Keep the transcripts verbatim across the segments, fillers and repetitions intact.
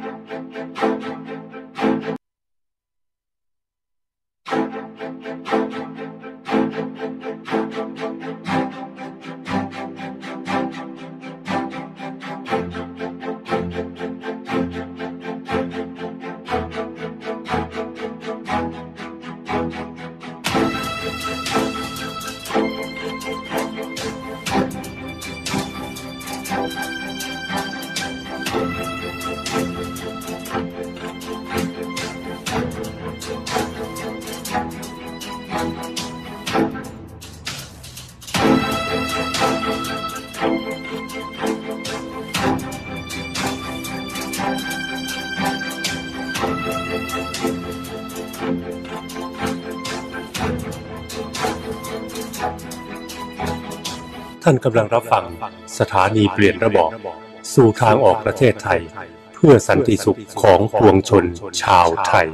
ท่านกำลังรับฟังสถานีเปลี่ยนระบอบสู่ทางออกประเทศไทยเพื่อสันติสุขของปวงชนชาวไทย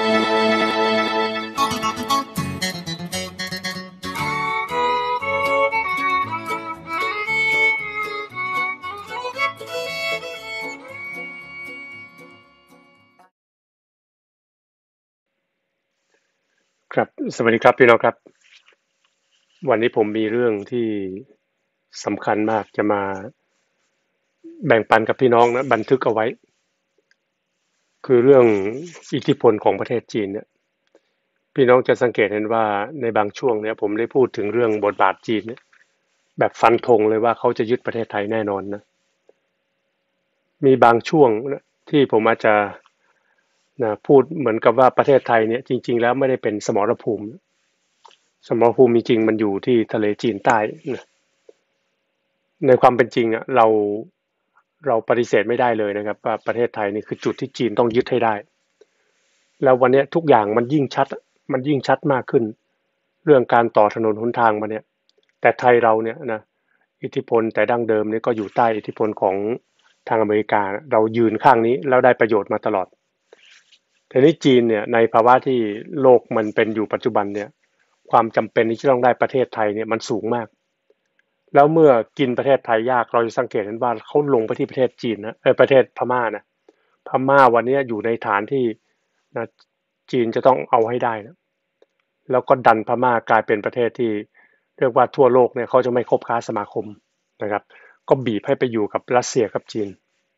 ครับสวัสดีครับพี่น้องครับวันนี้ผมมีเรื่องที่สำคัญมากจะมาแบ่งปันกับพี่น้องนะบันทึกเอาไว้คือเรื่องอิทธิพลของประเทศจีนเนี่ยพี่น้องจะสังเกตเห็นว่าในบางช่วงเนี่ยผมได้พูดถึงเรื่องบทบาทจีนเนี่ยแบบฟันธงเลยว่าเขาจะยึดประเทศไทยแน่นอนนะมีบางช่วงนะที่ผมอาจจะนะพูดเหมือนกับว่าประเทศไทยเนี่ยจริงๆแล้วไม่ได้เป็นสมรภูมิสมรภูมิจริงๆมันอยู่ที่ทะเลจีนใต้นะในความเป็นจริงอ่ะเราเราปฏิเสธไม่ได้เลยนะครับว่าประเทศไทยนี่คือจุดที่จีนต้องยึดให้ได้แล้ววันนี้ทุกอย่างมันยิ่งชัดมันยิ่งชัดมากขึ้นเรื่องการต่อถนนหนทางมาเนี่ยแต่ไทยเราเนี่ยนะอิทธิพลแต่ดั้งเดิมนี่ก็อยู่ใต้อิทธิพลของทางอเมริกาเรายืนข้างนี้แล้วได้ประโยชน์มาตลอดทีนี้จีนเนี่ยในภาวะที่โลกมันเป็นอยู่ปัจจุบันเนี่ยความจำเป็นที่จะต้องได้ประเทศไทยเนี่ยมันสูงมากแล้วเมื่อกินประเทศไทยยากเราจะสังเกตเห็นว่าเขาลงไปที่ประเทศจีนนะเออประเทศพม่านะพม่าวันนี้อยู่ในฐานที่นะจีนจะต้องเอาให้ได้นะแล้วก็ดันพม่ากลายเป็นประเทศที่เรียกว่าทั่วโลกเนี่ยเขาจะไม่คบค้าสมาคมนะครับก็บีบให้ไปอยู่กับรัสเซียกับจีน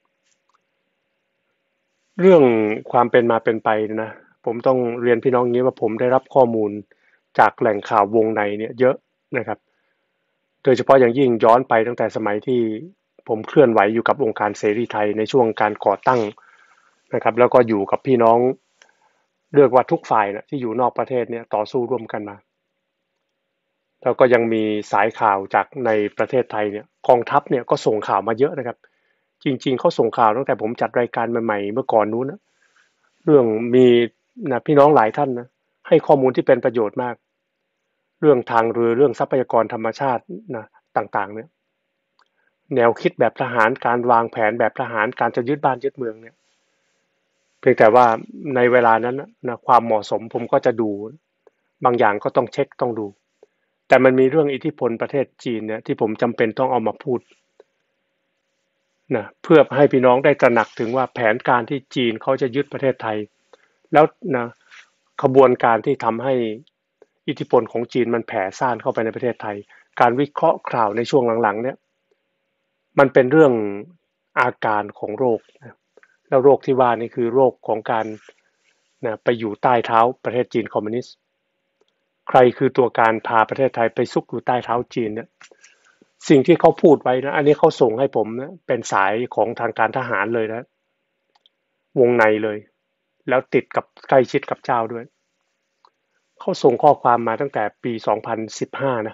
เรื่องความเป็นมาเป็นไปนะผมต้องเรียนพี่น้องอย่างนี้ว่าผมได้รับข้อมูลจากแหล่งข่าววงในเนี่ยเยอะนะครับโดยเฉพาะอย่างยิ่งย้อนไปตั้งแต่สมัยที่ผมเคลื่อนไหวอยู่กับองค์การเสรีไทยในช่วงการก่อตั้งนะครับแล้วก็อยู่กับพี่น้องเรียกว่าทุกฝ่ายนะที่อยู่นอกประเทศเนี่ยต่อสู้ร่วมกันมาแล้วก็ยังมีสายข่าวจากในประเทศไทยเนี่ยกองทัพเนี่ยก็ส่งข่าวมาเยอะนะครับจริงๆเขาส่งข่าวตั้งแต่ผมจัดรายการใหม่ๆเมื่อก่อนนู้นนะเรื่องมีนะพี่น้องหลายท่านนะให้ข้อมูลที่เป็นประโยชน์มากเรื่องทางเรือเรื่องทรัพยากรธรรมชาตินะต่างๆเนี่ยแนวคิดแบบทหารการวางแผนแบบทหารการจะยึดบ้านยึดเมืองเนี่ยเพียงแต่ว่าในเวลานั้นนะความเหมาะสมผมก็จะดูบางอย่างก็ต้องเช็คต้องดูแต่มันมีเรื่องอิทธิพลประเทศจีนเนี่ยที่ผมจำเป็นต้องเอามาพูดนะเพื่อให้พี่น้องได้ตระหนักถึงว่าแผนการที่จีนเขาจะยึดประเทศไทยแล้วนะขบวนการที่ทำให้อิทธิพลของจีนมันแผ่ซ่านเข้าไปในประเทศไทยการวิเคราะห์ข่าวในช่วงหลังๆเนี่ยมันเป็นเรื่องอาการของโรคนะแล้วโรคที่ว่านี่คือโรคของการนะไปอยู่ใต้เท้าประเทศจีนคอมมิวนิสต์ใครคือตัวการพาประเทศไทยไปซุกอยู่ใต้เท้าจีนเนี่ยสิ่งที่เขาพูดไว้นะอันนี้เขาส่งให้ผมนะเป็นสายของทางการทหารเลยนะวงในเลยแล้วติดกับใกล้ชิดกับเจ้าด้วยเขาส่งข้อความมาตั้งแต่ปีสองพันสิบห้านะ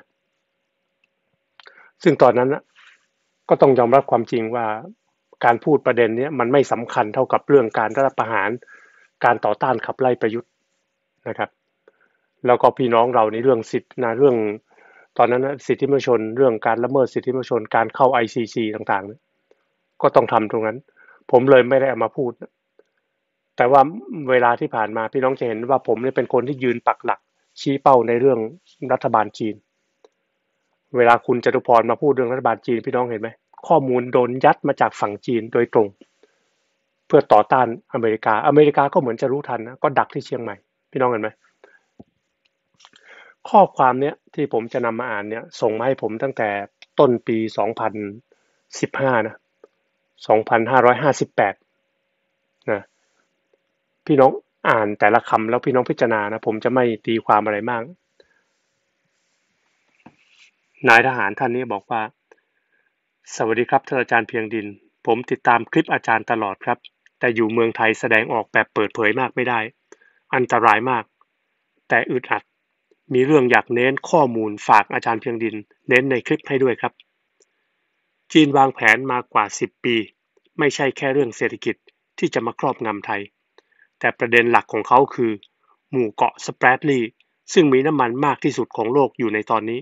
ซึ่งตอนนั้นนะก็ต้องยอมรับความจริงว่าการพูดประเด็นนี้มันไม่สำคัญเท่ากับเรื่องการรัฐประหารการต่อต้านขับไล่ประยุทธ์นะครับแล้วก็พี่น้องเราในเรื่องสิทธินะเรื่องตอนนั้นนะสิทธิมนุษยชนเรื่องการละเมิดสิทธิมนุษยชนการเข้า ไอ ซี ซี ต่างๆก็ต้องทำตรงนั้นผมเลยไม่ได้เอามาพูดแต่ว่าเวลาที่ผ่านมาพี่น้องจะเห็นว่าผมเนี่ยเป็นคนที่ยืนปักหลักชี้เป้าในเรื่องรัฐบาลจีนเวลาคุณจตุพรมาพูดเรื่องรัฐบาลจีนพี่น้องเห็นไหมข้อมูลโดนยัดมาจากฝั่งจีนโดยตรงเพื่อต่อต้านอเมริกาอเมริกาก็เหมือนจะรู้ทันนะก็ดักที่เชียงใหม่พี่น้องเห็นไหมข้อความเนี้ยที่ผมจะนำมาอ่านเนี่ยส่งมาให้ผมตั้งแต่ต้นปีสองพันสิบห้านะสองพันห้าร้อยห้าสิบแปดนะพี่น้องอ่านแต่ละคำแล้วพี่น้องพิจารณานะผมจะไม่ตีความอะไรมากนายทหารท่านนี้บอกว่าสวัสดีครับท่านอาจารย์เพียงดินผมติดตามคลิปอาจารย์ตลอดครับแต่อยู่เมืองไทยแสดงออกแบบเปิดเผยมากไม่ได้อันตรายมากแต่อึดอัดมีเรื่องอยากเน้นข้อมูลฝากอาจารย์เพียงดินเน้นในคลิปให้ด้วยครับจีนวางแผนมากว่าสิบปีไม่ใช่แค่เรื่องเศรษฐกิจที่จะมาครอบงำไทยแต่ประเด็นหลักของเขาคือหมู่เกาะสแปรดลีย์ซึ่งมีน้ำมันมากที่สุดของโลกอยู่ในตอนนี้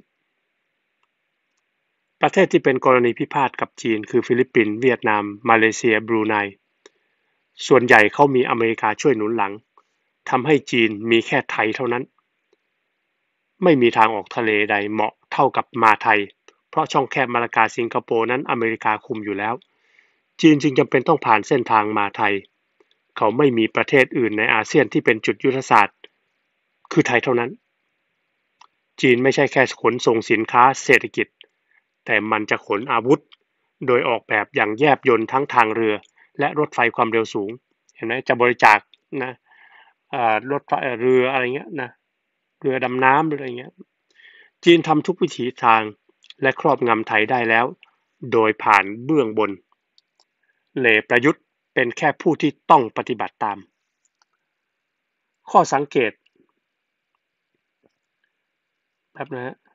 ประเทศที่เป็นกรณีพิพาทกับจีนคือฟิลิปปินส์เวียดนามมาเลเซียบรูไนส่วนใหญ่เขามีอเมริกาช่วยหนุนหลังทำให้จีนมีแค่ไทยเท่านั้นไม่มีทางออกทะเลใดเหมาะเท่ากับมาไทยเพราะช่องแคบมาลากาสิงคโปร์นั้นอเมริกาคุมอยู่แล้วจีนจึงจำเป็นต้องผ่านเส้นทางมาไทยเขาไม่มีประเทศอื่นในอาเซียนที่เป็นจุดยุทธศาสตร์คือไทยเท่านั้นจีนไม่ใช่แค่ขนส่งสินค้าเศรษฐกิจแต่มันจะขนอาวุธโดยออกแบบอย่างแยบยลทั้งทางเรือและรถไฟความเร็วสูงเห็นไหมจะบริจาคนะรถเรืออะไรเงี้ยนะเรือดำน้ำอะไรเงี้ยจีนทำทุกวิถีทางและครอบงำไทยได้แล้วโดยผ่านเบื้องบนเหล่ประยุทธ์เป็นแค่ผู้ที่ต้องปฏิบัติตามข้อสังเกตแบบนะฮะ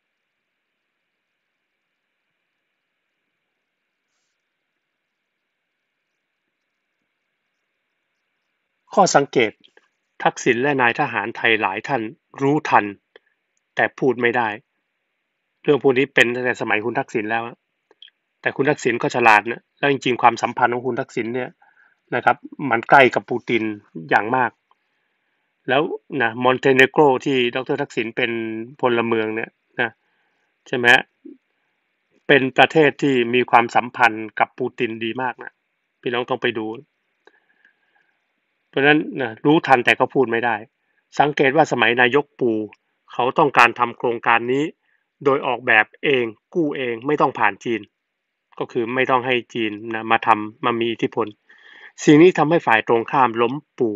ข้อสังเกตทักษิณและนายทหารไทยหลายท่านรู้ทันแต่พูดไม่ได้เรื่องพวกนี้เป็นตั้งแต่สมัยคุณทักษิณแล้วแต่คุณทักษิณก็ฉลาดนะแล้วจริงๆความสัมพันธ์ของคุณทักษิณเนี่ยนะครับมันใกล้กับปูตินอย่างมากแล้วนะมอนเตเนโกรที่ดรทักษิณเป็นพลเมืองเนี่ยนะใช่ไหมเป็นประเทศที่มีความสัมพันธ์กับปูตินดีมากนะพี่น้องต้องไปดูเพราะฉะนั้นนะรู้ทันแต่ก็พูดไม่ได้สังเกตว่าสมัยนายกปูเขาต้องการทำโครงการนี้โดยออกแบบเองกู้เองไม่ต้องผ่านจีนก็คือไม่ต้องให้จีนนะมาทำมามีอิทธิพลสิ่งนี้ทำให้ฝ่ายตรงข้ามล้มปู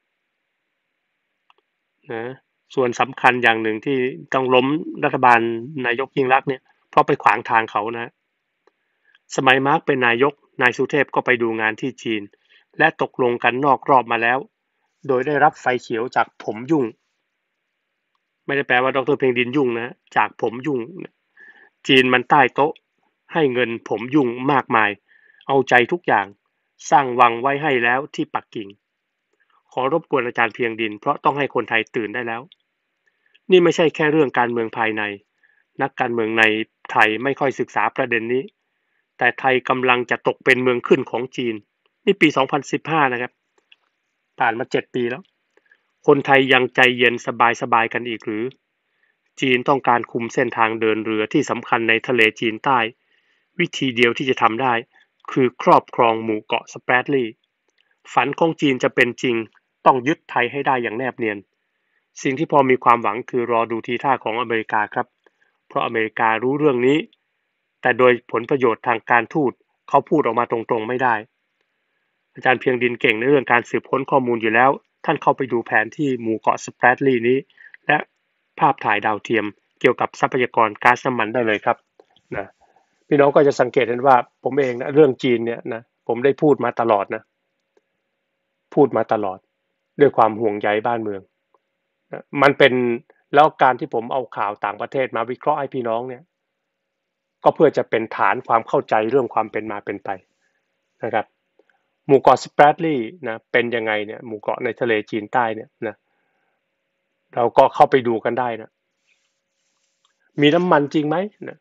นะส่วนสำคัญอย่างหนึ่งที่ต้องล้มรัฐบาลนายกยิ่งรักษณ์เนี่ยเพราะไปขวางทางเขานะสมัยมาร์กเป็นนายกนายสุเทพก็ไปดูงานที่จีนและตกลงกันนอกรอบมาแล้วโดยได้รับไฟเขียวจากผมยุ่งไม่ได้แปลว่าดรเพ็งดินยุ่งนะจากผมยุ่งจีนมันใต้โต๊ะให้เงินผมยุ่งมากมายเอาใจทุกอย่างสร้างวังไว้ให้แล้วที่ปักกิ่งขอรบกวนอาจารย์เพียงดินเพราะต้องให้คนไทยตื่นได้แล้วนี่ไม่ใช่แค่เรื่องการเมืองภายในนักการเมืองในไทยไม่ค่อยศึกษาประเด็นนี้แต่ไทยกำลังจะตกเป็นเมืองขึ้นของจีนนี่ปีสองพันสิบห้านะครับผ่านมาเจ็ดปีแล้วคนไทยยังใจเย็นสบายๆกันอีกหรือจีนต้องการคุมเส้นทางเดินเรือที่สำคัญในทะเลจีนใต้วิธีเดียวที่จะทำได้คือครอบครองหมู่เกาะสแปรดลีย์ฝันของจีนจะเป็นจริงต้องยึดไทยให้ได้อย่างแนบเนียนสิ่งที่พอมีความหวังคือรอดูทีท่าของอเมริกาครับเพราะอเมริการู้เรื่องนี้แต่โดยผลประโยชน์ทางการทูตเขาพูดออกมาตรงๆไม่ได้อาจารย์เพียงดินเก่งในเรื่องการสืบค้นข้อมูลอยู่แล้วท่านเข้าไปดูแผนที่หมู่เกาะสแปรดลีย์นี้และภาพถ่ายดาวเทียมเกี่ยวกับทรัพยากรก๊าซน้ำมันได้เลยครับนะพี่น้องก็จะสังเกตเห็นว่าผมเองนะเรื่องจีนเนี่ยนะผมได้พูดมาตลอดนะพูดมาตลอดด้วยความห่วงใยบ้านเมืองนะมันเป็นแล้วการที่ผมเอาข่าวต่างประเทศมาวิเคราะห์ให้พี่น้องเนี่ยก็เพื่อจะเป็นฐานความเข้าใจเรื่องความเป็นมาเป็นไปนะครับหมู่เกาะสแปรดลีย์นะเป็นยังไงเนี่ยหมู่เกาะในทะเลจีนใต้เนี่ยนะเราก็เข้าไปดูกันได้นะมีน้ำมันจริงไหมนะ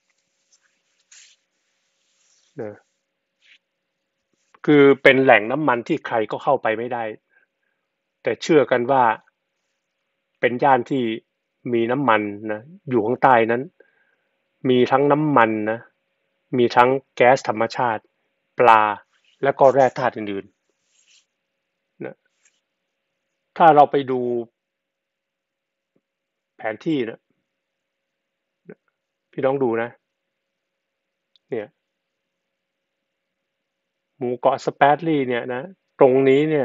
นะคือเป็นแหล่งน้ำมันที่ใครก็เข้าไปไม่ได้แต่เชื่อกันว่าเป็นย่านที่มีน้ำมันนะอยู่ข้างใต้นั้นมีทั้งน้ำมันนะมีทั้งแก๊สธรรมชาติปลาและก็แร่ธาตุอื่นถ้าเราไปดูแผนที่นะพี่น้องดูนะเนี่ยหมู่เกาะสเปรดลีเนี่ยนะตรงนี้เนี่ย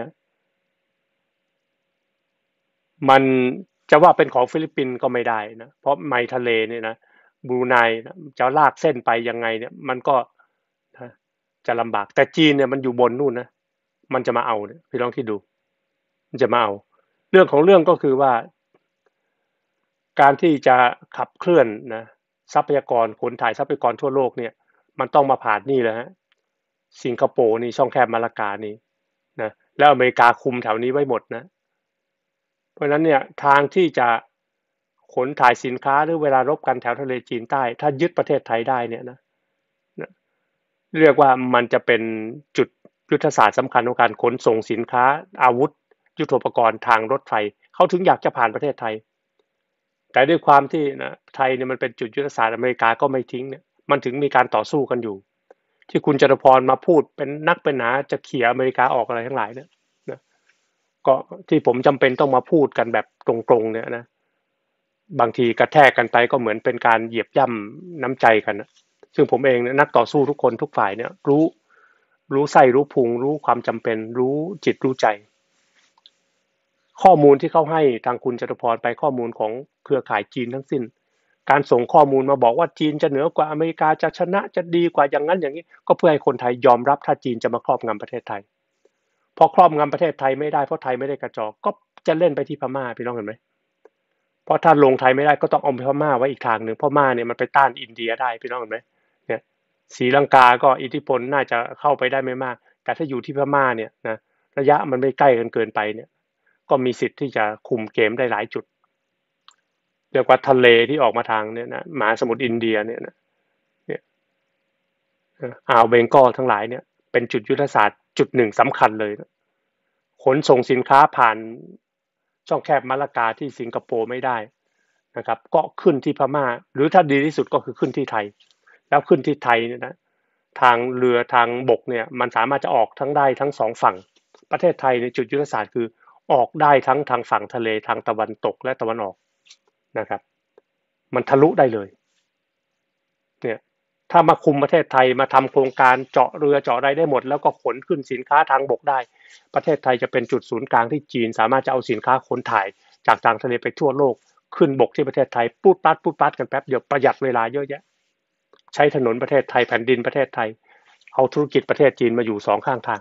มันจะว่าเป็นของฟิลิปปินส์ก็ไม่ได้นะเพราะไมทะเลเนี่ยนะบรูไนนะจะลากเส้นไปยังไงเนี่ยมันก็นะจะลำบากแต่จีนเนี่ยมันอยู่บนนู่นนะมันจะมาเอาเนี่ยพี่ลองคิดดูมันจะมาเอาเรื่องของเรื่องก็คือว่าการที่จะขับเคลื่อนนะทรัพยากรขนถ่ายทรัพยากรทั่วโลกเนี่ยมันต้องมาผ่านนี่แหละฮะสิงคโปร์นี่ช่องแคบมาลากานี่นะแล้วอเมริกาคุมแถวนี้ไว้หมดนะเพราะฉะนั้นเนี่ยทางที่จะขนถ่ายสินค้าหรือเวลารบกันแถวทะเลจีนใต้ถ้ายึดประเทศไทยได้เนี่ยนะนะเรียกว่ามันจะเป็นจุดยุทธศาสตร์สำคัญของการขนส่งสินค้าอาวุธยุทโธปกรณ์ทางรถไฟเขาถึงอยากจะผ่านประเทศไทยแต่ด้วยความที่นะไทยเนี่ยมันเป็นจุดยุทธศาสตร์อเมริกาก็ไม่ทิ้งเนี่ยมันถึงมีการต่อสู้กันอยู่ที่คุณจตุพรมาพูดเป็นนักเป็นหนาจะเขี่ยอเมริกาออกอะไรทั้งหลายเนี่ยนะก็ที่ผมจำเป็นต้องมาพูดกันแบบตรงๆเนี่ยนะบางทีกระแทกกันไปก็เหมือนเป็นการเหยียบย่ำน้ำใจกันนะซึ่งผมเองนักต่อสู้ทุกคนทุกฝ่ายเนี่ยรู้รู้ไส้รู้พุงรู้ความจำเป็นรู้จิตรู้ใจข้อมูลที่เขาให้ทางคุณจตุพรไปข้อมูลของเครือข่ายจีนทั้งสิ้นการส่งข้อมูลมาบอกว่าจีนจะเหนือกว่าอเมริกาจะชนะจะดีกว่าอย่างนั้นอย่างนี้ก็เพื่อให้คนไทยยอมรับถ้าจีนจะมาครอบงำประเทศไทยพอครอบงำประเทศไทยไม่ได้เพราะไทยไม่ได้กระจอกก็จะเล่นไปที่พม่าพี่น้องเห็นไหมเพราะถ้าลงไทยไม่ได้ก็ต้องเอาพม่าไว้อีกทางหนึ่งพม่าเนี่ยมันไปต้านอินเดียได้พี่น้องเห็นไหมเนี่ยศรีลังกาก็อิทธิพลน่าจะเข้าไปได้ไม่มากแต่ถ้าอยู่ที่พม่าเนี่ยนะระยะมันไม่ใกล้กันเกินไปเนี่ยก็มีสิทธิ์ที่จะคุมเกมได้หลายจุดเรียกว่าทะเลที่ออกมาทางเนี่ยนะมหาสมุทรอินเดียเนี่ยนะเนี่ยอ่าวเบงกอลทั้งหลายเนี่ยเป็นจุดยุทธศาสตร์จุดหนึ่งสำคัญเลยนะขนส่งสินค้าผ่านช่องแคบมาลากาที่สิงคโปร์ไม่ได้นะครับก็ขึ้นที่พม่าหรือถ้าดีที่สุดก็คือขึ้นที่ไทยแล้วขึ้นที่ไทยเนี่ยนะทางเรือทางบกเนี่ยมันสามารถจะออกทั้งได้ทั้งสองฝั่งประเทศไทยในจุดยุทธศาสตร์คือออกได้ทั้งทางฝั่งทะเลทางตะวันตกและตะวันออกนะครับมันทะลุได้เลยเนี่ยถ้ามาคุมประเทศไทยมาทำโครงการเจาะเรือเจาะอะไรได้หมดแล้วก็ขนขึ้นสินค้าทางบกได้ประเทศไทยจะเป็นจุดศูนย์กลางที่จีนสามารถจะเอาสินค้าขนถ่ายจากทางทะเลไปทั่วโลกขึ้นบกที่ประเทศไทยปูดปัดปูดปัดกันแป๊บเดียวประหยัดเวลาเยอะแยะใช้ถนนประเทศไทยแผ่นดินประเทศไทยเอาธุรกิจประเทศจีนมาอยู่สองข้างทาง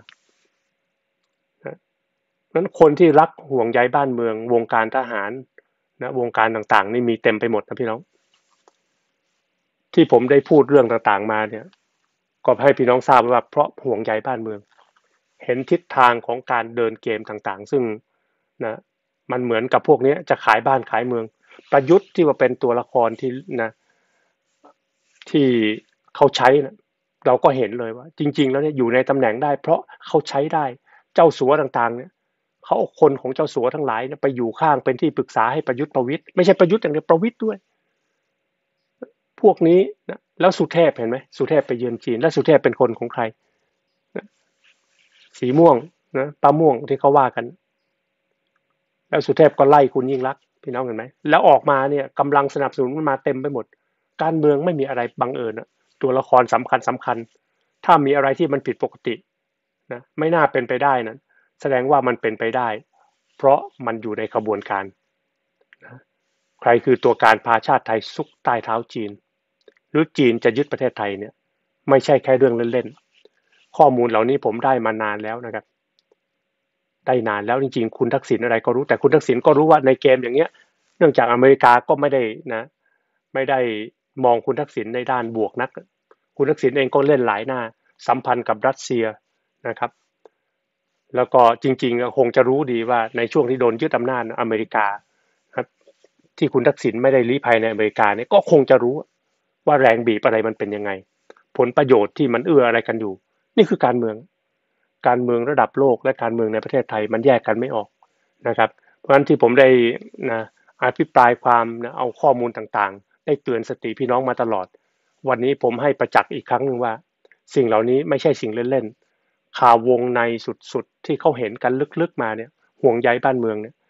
นั้นคนที่รักห่วงใยบ้านเมืองวงการทหารนะวงการต่างๆนี่มีเต็มไปหมดนะพี่น้องที่ผมได้พูดเรื่องต่างๆมาเนี่ยก็ให้พี่น้องทราบว่าเพราะห่วงใยบ้านเมืองเห็นทิศทางของการเดินเกมต่างๆซึ่งนะมันเหมือนกับพวกนี้จะขายบ้านขายเมืองประยุทธ์ที่ว่าเป็นตัวละครที่นะที่เขาใช้นะเราก็เห็นเลยว่าจริงๆแล้วเนี่ยอยู่ในตำแหน่งได้เพราะเขาใช้ได้เจ้าสัวต่างๆเนี่ยเขาเอาคนของเจ้าสัวทั้งหลายเนี่ยไปอยู่ข้างเป็นที่ปรึกษาให้ประยุทธ์ประวิตรไม่ใช่ประยุทธ์อย่างเดียวประวิตรด้วยพวกนี้นะแล้วสุเทพเห็นไหมสุเทพไปเยือนจีนแล้วสุเทพเป็นคนของใครนะสีม่วงนะป้าม่วงที่เขาว่ากันแล้วสุเทพก็ไล่คุณยิ่งรักษณ์พี่น้องเห็นไหมแล้วออกมาเนี่ยกำลังสนับสนุนมันมาเต็มไปหมดการเมืองไม่มีอะไรบังเอิญนะตัวละครสำคัญสำคัญถ้ามีอะไรที่มันผิดปกตินะไม่น่าเป็นไปได้นั้นแสดงว่ามันเป็นไปได้เพราะมันอยู่ในขบวนการนะใครคือตัวการพาชาติไทยซุกใต้เท้าจีนหรือจีนจะยึดประเทศไทยเนี่ยไม่ใช่แค่เรื่องเล่นๆข้อมูลเหล่านี้ผมได้มานานแล้วนะครับได้นานแล้วจริงๆคุณทักษิณอะไรก็รู้แต่คุณทักษิณก็รู้ว่าในเกมอย่างเงี้ยเนื่องจากอเมริกาก็ไม่ได้นะไม่ได้มองคุณทักษิณในด้านบวกนักคุณทักษิณเองก็เล่นหลายหน้าสัมพันธ์กับรัสเซียนะครับแล้วก็จริงๆคงจะรู้ดีว่าในช่วงที่โดนยึดอำนาจอเมริกาครับที่คุณทักษิณไม่ได้ลี้ภัยในอเมริกาเนี่ยก็คงจะรู้ว่าแรงบีบอะไรมันเป็นยังไงผลประโยชน์ที่มันเอื้ออะไรกันอยู่นี่คือการเมืองการเมืองระดับโลกและการเมืองในประเทศไทยมันแยกกันไม่ออกนะครับเพราะฉะนั้นที่ผมได้นะอภิปรายความนะเอาข้อมูลต่างๆได้เตือนสติพี่น้องมาตลอดวันนี้ผมให้ประจักษ์อีกครั้งหนึ่งว่าสิ่งเหล่านี้ไม่ใช่สิ่งเล่นๆข่าววงในสุดๆที่เขาเห็นกันลึกๆมาเนี่ยห่วงใยบ้านเมืองเนี่ย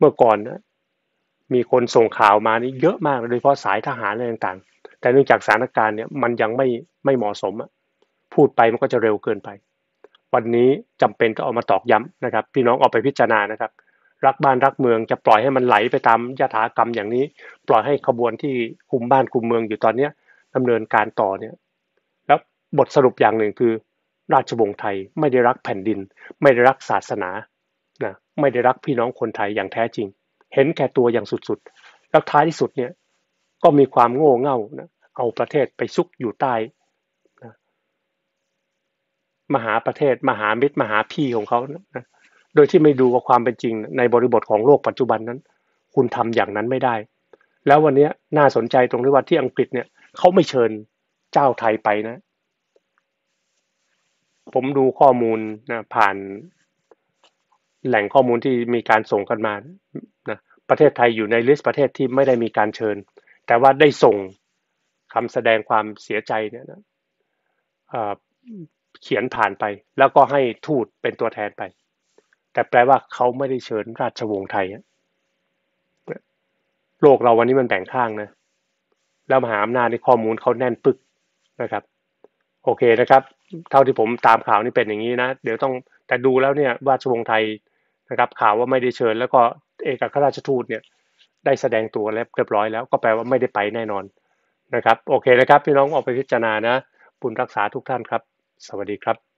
มื่อก่อนนะมีคนส่งข่าวมานี่เยอะมากโดยเฉพาะสายทหารอะไรต่างๆแต่เนื่องจากสถานการณ์เนี่ยมันยังไม่ไม่เหมาะสมอะพูดไปมันก็จะเร็วเกินไปวันนี้จำเป็นต้องเอามาตอกย้ำนะครับพี่น้องออกไปพิจารณานะครับรักบ้านรักเมืองจะปล่อยให้มันไหลไปตามยถากรรมอย่างนี้ปล่อยให้ขบวนที่คุมบ้านคุมเมืองอยู่ตอนนี้ดำเนินการต่อเนี่ยแล้วบทสรุปอย่างหนึ่งคือราชวงศ์ไทยไม่ได้รักแผ่นดินไม่ได้รักศาสนานะไม่ได้รักพี่น้องคนไทยอย่างแท้จริงเห็นแก่ตัวอย่างสุดๆแล้วท้ายที่สุดเนี่ยก็มีความโง่เง่านะเอาประเทศไปซุกอยู่ใต้นะมหาประเทศมหามิตรมหาพี่ของเขานะโดยที่ไม่ดูว่าความเป็นจริงในบริบทของโลกปัจจุบันนั้นคุณทำอย่างนั้นไม่ได้แล้ววันนี้น่าสนใจตรงที่ว่าที่อังกฤษเนี่ยเขาไม่เชิญเจ้าไทยไปนะผมดูข้อมูลนะผ่านแหล่งข้อมูลที่มีการส่งกันมานะประเทศไทยอยู่ในลิสต์ประเทศที่ไม่ได้มีการเชิญแต่ว่าได้ส่งคำแสดงความเสียใจเนี่ยนะเขียนผ่านไปแล้วก็ให้ทูตเป็นตัวแทนไปแต่แปลว่าเขาไม่ได้เชิญราชวงศ์ไทยโลกเราวันนี้มันแบ่งข้างนะแล้วมหาอำนาจในข้อมูลเขาแน่นปึกนะครับโอเคนะครับเท่าที่ผมตามข่าวนี่เป็นอย่างนี้นะเดี๋ยวต้องแต่ดูแล้วเนี่ยราชวงศ์ไทยนะครับข่าวว่าไม่ได้เชิญแล้วก็เอกอัครราชทูตเนี่ยได้แสดงตัวแล้วเรียบร้อยแล้วก็แปลว่าไม่ได้ไปแน่นอนนะครับโอเคนะครับพี่น้องออกไปพิจารณานะบุญรักษาทุกท่านครับสวัสดีครับ